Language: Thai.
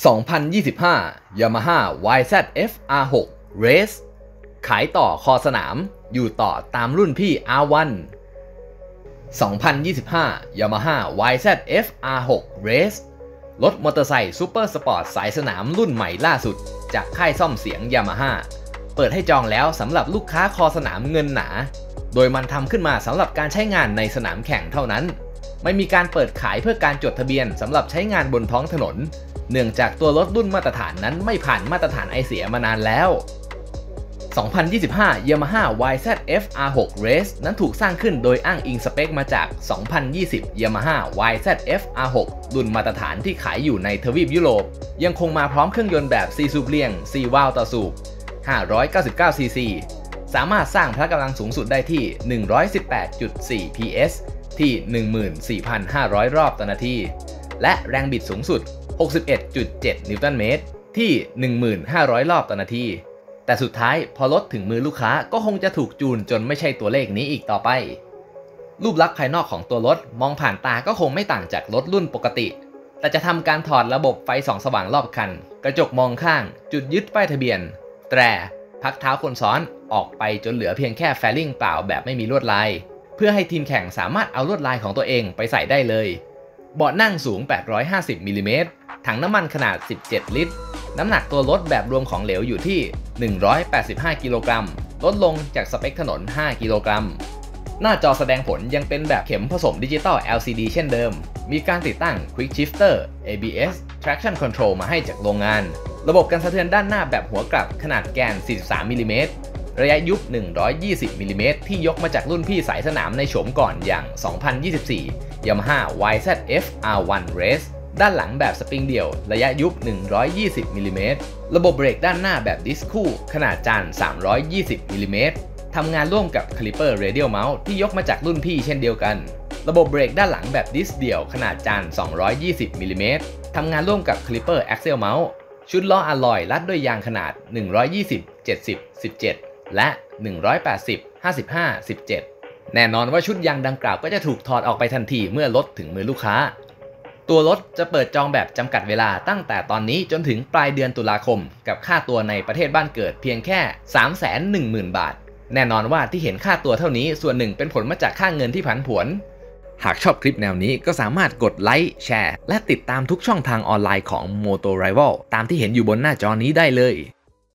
2025 Yamaha YZF R6 Race ขายต่อคอสนามอยู่ต่อตามรุ่นพี่ R1 2025 Yamaha YZF R6 Race รถมอเตอร์ไซค์ซูเปอร์สปอร์ตสายสนามรุ่นใหม่ล่าสุดจากค่ายซ่อมเสียง Yamaha เปิดให้จองแล้วสำหรับลูกค้าคอสนามเงินหนาโดยมันทำขึ้นมาสำหรับการใช้งานในสนามแข่งเท่านั้นไม่มีการเปิดขายเพื่อการจดทะเบียนสำหรับใช้งานบนท้องถนนเนื่องจากตัวรถรุ่นมาตรฐานนั้นไม่ผ่านมาตรฐานไอเสียมานานแล้ว 2025 Yamaha YZF R6 Race นั้นถูกสร้างขึ้นโดยอ้างอิงสเปคมาจาก 2020 Yamaha YZF R6 รุ่นมาตรฐานที่ขายอยู่ในทวีปยุโรปยังคงมาพร้อมเครื่องยนต์แบบ4สูบเรียง4วาล์วต่อสูบ599 cc สามารถสร้างพละกำลังสูงสุดได้ที่ 118.4 PS ที่ 14,500 รอบต่อนาทีและแรงบิดสูงสุด 61.7 นิวตันเมตรที่ 1,500 รอบต่อนาทีแต่สุดท้ายพอรถถึงมือลูกค้าก็คงจะถูกจูนจนไม่ใช่ตัวเลขนี้อีกต่อไปรูปลักษณ์ภายนอกของตัวรถมองผ่านตาก็คงไม่ต่างจากรถรุ่นปกติแต่จะทำการถอดระบบไฟส่องสว่างรอบคันกระจกมองข้างจุดยึดป้ายทะเบียนแตรพักเท้าคนซ้อนออกไปจนเหลือเพียงแค่แฟลิ่งเปล่าแบบไม่มีลวดลายเพื่อให้ทีมแข่งสามารถเอาลวดลายของตัวเองไปใส่ได้เลยเบาะนั่งสูง850มิลลิเมตรถังน้ำมันขนาด17ลิตรน้ำหนักตัวรถแบบรวมของเหลวอยู่ที่185กิโลกรัมลดลงจากสเปคถนน5กิโลกรัมหน้าจอแสดงผลยังเป็นแบบเข็มผสมดิจิตอล LCD เช่นเดิมมีการติดตั้ง Quick Shifter ABS Traction Control มาให้จากโรงงานระบบกันสะเทือนด้านหน้าแบบหัวกลับขนาดแกน43มิลลิเมตรระยะยุบ120มิลลิเมตรที่ยกมาจากรุ่นพี่สายสนามในโฉมก่อนอย่าง 2024 Yamaha YZF R1 Race ด้านหลังแบบสปริงเดี่ยวระยะยุบ120มิลลิเมตรระบบเบรกด้านหน้าแบบดิสคู่ขนาดจาน320มิลลิเมตรทำงานร่วมกับ Caliper Radial Mount ที่ยกมาจากรุ่นพี่เช่นเดียวกันระบบเบรกด้านหลังแบบดิสเดี่ยวขนาดจาน220มิลลิเมตรทำงานร่วมกับ Caliper Axial Mount ชุดล้ออะลอยรัดด้วยยางขนาด120 70 17และ180 55 17แน่นอนว่าชุดยางดังกล่าวก็จะถูกถอดออกไปทันทีเมื่อรถถึงมือลูกค้าตัวรถจะเปิดจองแบบจำกัดเวลาตั้งแต่ตอนนี้จนถึงปลายเดือนตุลาคมกับค่าตัวในประเทศบ้านเกิดเพียงแค่ 310,000 บาทแน่นอนว่าที่เห็นค่าตัวเท่านี้ส่วนหนึ่งเป็นผลมาจากค่าเงินที่ผันผวนหากชอบคลิปแนวนี้ก็สามารถกดไลค์แชร์และติดตามทุกช่องทางออนไลน์ของ Moto Rival ตามที่เห็นอยู่บนหน้าจอนี้ได้เลย